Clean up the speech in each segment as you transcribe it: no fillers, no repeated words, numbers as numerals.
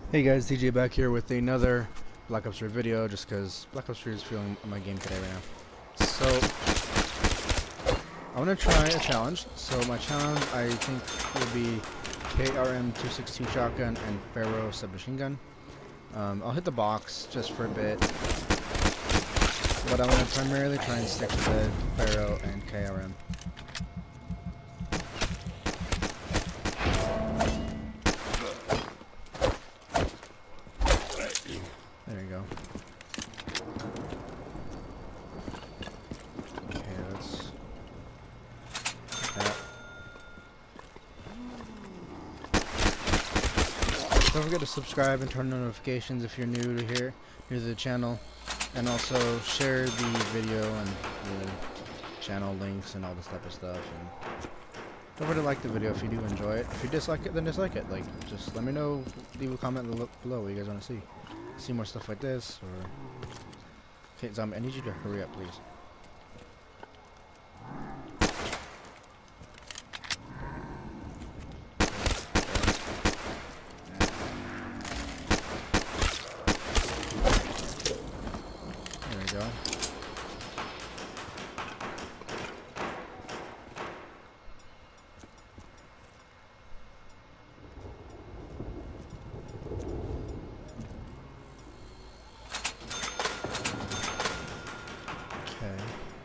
Hey guys, DJ back here with another Black Ops 3 video, just because Black Ops 3 is feeling my game today right now. So, I want to try a challenge. So my challenge, I think, will be KRM 262 shotgun and Pharaoh submachine gun. I'll hit the box just for a bit, but I want to primarily try and stick to the Pharaoh and KRM. There you go. Okay, let's that. Don't forget to subscribe and turn on notifications if you're new to the channel, and also share the video and the channel links and all this type of stuff. And don't forget to like the video if you do enjoy it. If you dislike it, then dislike it. Like, just let me know. Leave a comment below what you guys want to see more stuff like this, or okay, Zombie, I need you to hurry up, please. There we go. Okay.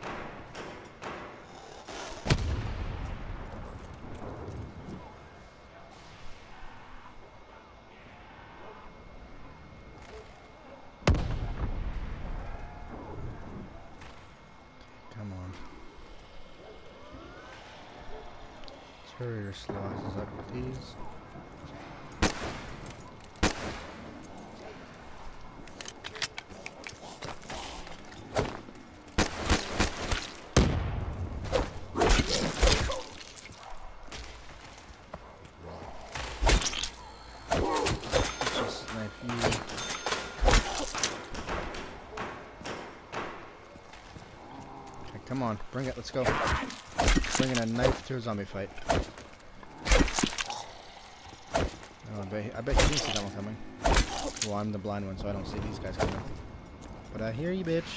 Come on. Let's hurry your slices up with these. Just knife you. Okay, come on, bring it, let's go. Bringing a knife to a zombie fight. Oh, I bet he didn't see that one coming. Well, I'm the blind one, so I don't see these guys coming. But I hear you, bitch.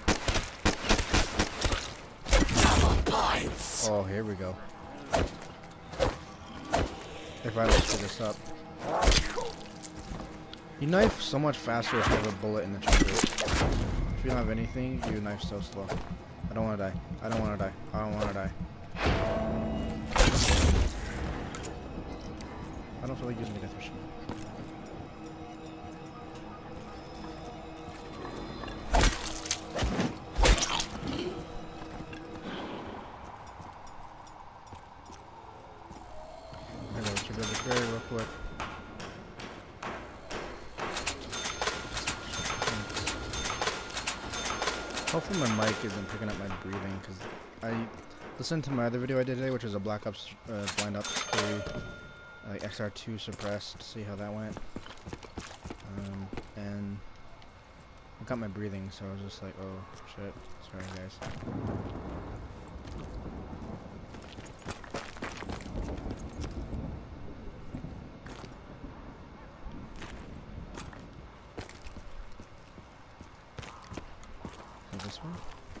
Oh, here we go. If I let's this up. You knife so much faster if you have a bullet in the trigger. If you don't have anything, you knife so slow. I don't want to die. I don't want to die. I don't want to die. I don't feel like using the death machine. Let's rebuild this very real quick. Hopefully my mic isn't picking up my breathing, because I listened to my other video I did today, which was a Black Ops Blind Ops 3 XR2 suppressed, to see how that went. And I got my breathing, so I was just like, oh shit, sorry guys. This one?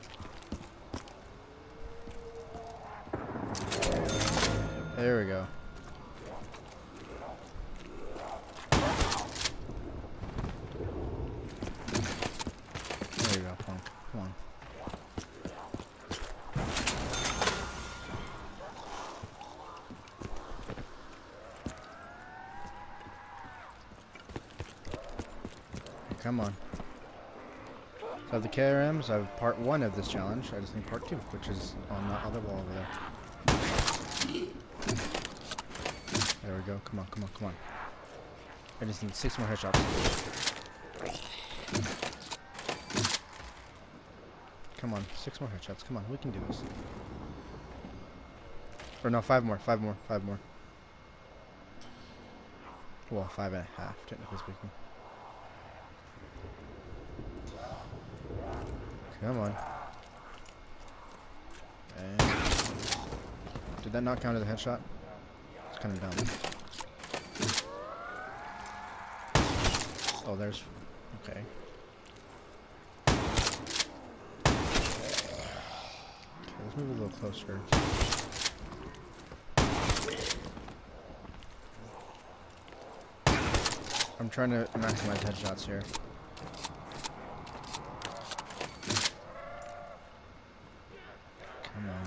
There we go. There you go, punk. Come on. Come on. So I have the KRMs, I have part 1 of this challenge. I just need part 2, which is on the other wall over there. There we go. Come on, come on, come on. I just need 6 more headshots. Come on, 6 more headshots. Come on, we can do this. Or no, 5 more, 5 more, 5 more. Well, 5.5, technically speaking. Come on. And did that not count as a headshot? It's kind of dumb. Oh, there's... Okay. Let's move a little closer. I'm trying to maximize headshots here. Come on.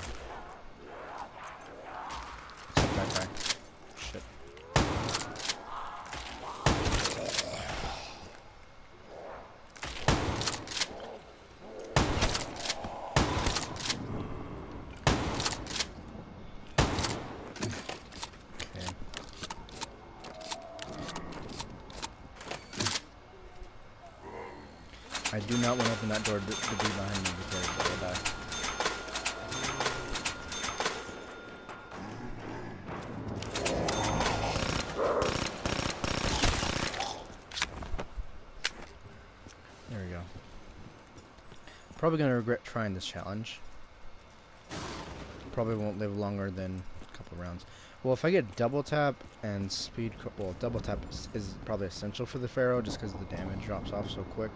Back. Shit. I do not want to open that door to be behind me because I will die. There we go. Probably going to regret trying this challenge. Probably won't live longer than a couple rounds. Well, if I get double tap and speed... Well, double tap is probably essential for the Pharaoh just because the damage drops off so quick.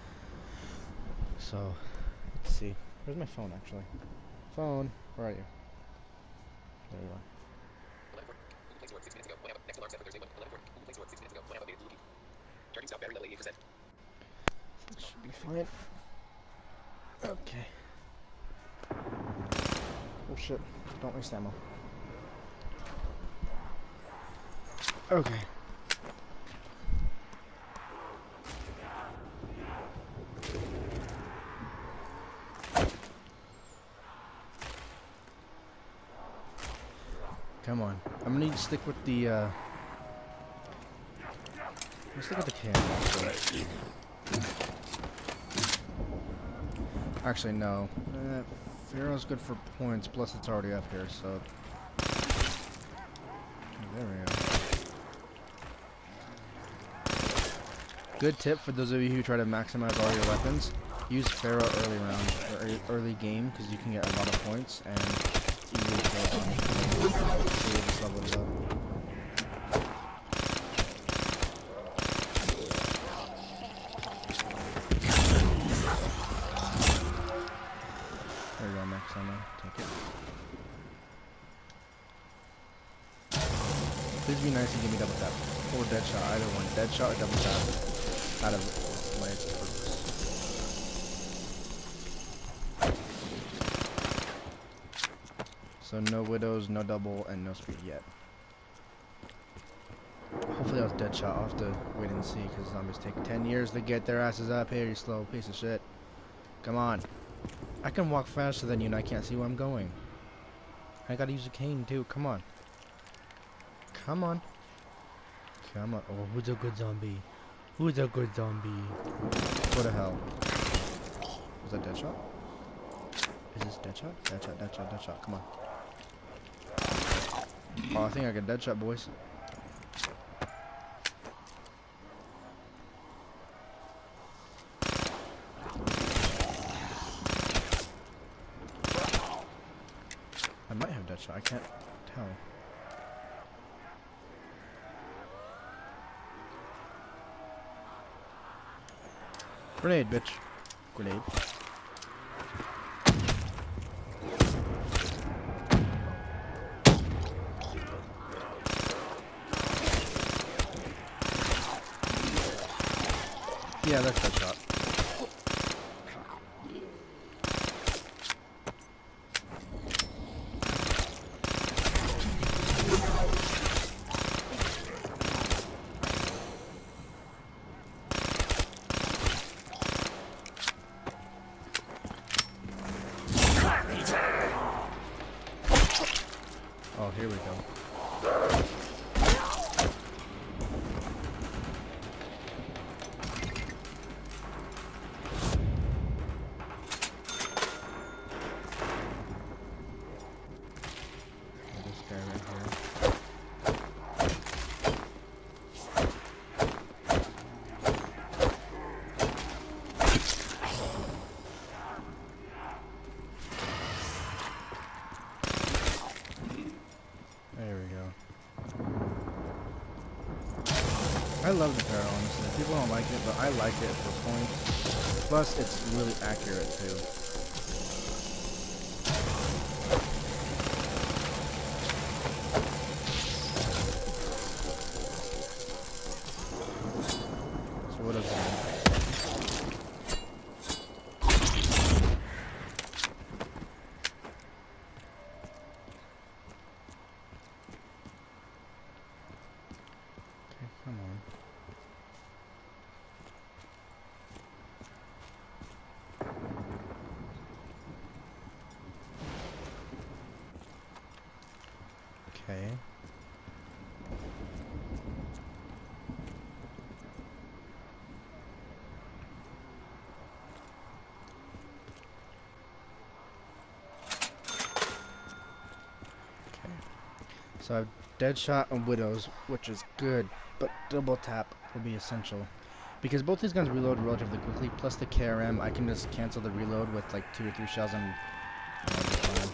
So, let's see. Where's my phone, actually? Phone, where are you? There you are. That should be fine. Okay. Oh shit, don't waste ammo. Okay. Come on. I'm gonna need to stick with the, let's stick with the cannon, actually, no. Pharaoh's good for points, plus it's already up here, so... There we go. Good tip for those of you who try to maximize all your weapons. Use Pharaoh early round, or early game, because you can get a lot of points, and easily kill them. So you just level it up. There you go, max ammo. Take it. Please be nice and give me double tap. Or dead shot, either one. Dead shot or double tap. Out of my perks. So no widows, no double, and no speed yet. Hopefully that was dead shot. I'll have to wait and see, because zombies take 10 years to get their asses up here, you slow piece of shit. Come on. I can walk faster than you and I can't see where I'm going. I gotta use a cane too, come on. Come on. Come on. Oh, who's a good zombie? Who's a good zombie? What the hell? Was that dead shot? Is this dead shot? Dead shot, dead shot, dead shot. Come on. Oh, I think I got dead shot, boys. I might have dead shot. I can't tell. Grenade, bitch. Grenade. Yeah, that's that shot. Oh, here we go. I love the Pharaoh, honestly. People don't like it, but I like it for points. Plus, it's really accurate too. So what does it mean? Okay, come on. Okay. So I have Deadshot and Widows, which is good, but double tap will be essential. Because both these guns reload relatively quickly, plus the KRM, I can just cancel the reload with like 2 or 3 shells and I'll be fine.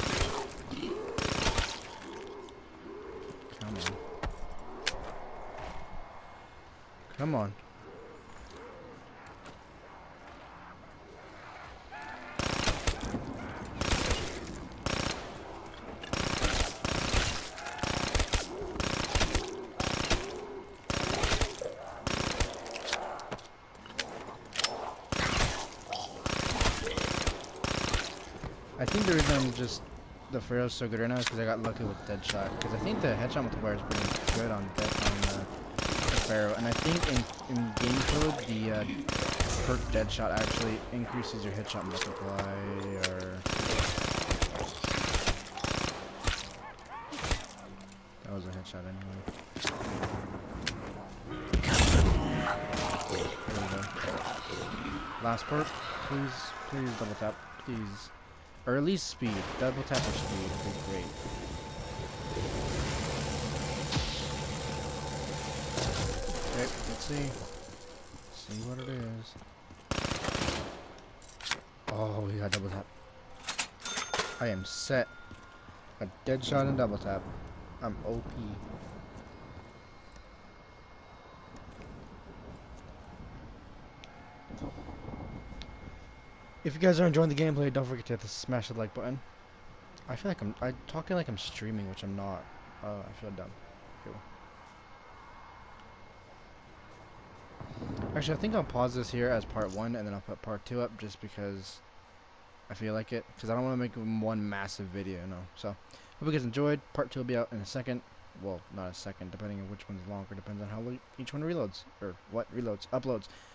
Come on. Come on. I think the reason the Pharaoh's so good right now is because I got lucky with Deadshot. Because I think the headshot multiplier is pretty good on the Pharaoh. And I think in game code, the perk Deadshot actually increases your headshot multiplier. That was a headshot anyway. There we go. Last perk, please double tap, please. Or at least speed. Double tap or speed would be great. Okay, let's see. See what it is. Oh, we got double tap. I am set. A Deadshot and double tap. I'm OP. If you guys are enjoying the gameplay, don't forget to hit the smash the like button. I feel like I'm talking like I'm streaming, which I'm not. I feel dumb. Cool. Actually, I think I'll pause this here as part 1, and then I'll put part 2 up just because I feel like it. Because I don't want to make one massive video, you know. So, hope you guys enjoyed. Part 2 will be out in a second. Well, not a second, depending on which one's longer. Depends on how each one reloads. Or what reloads. Uploads.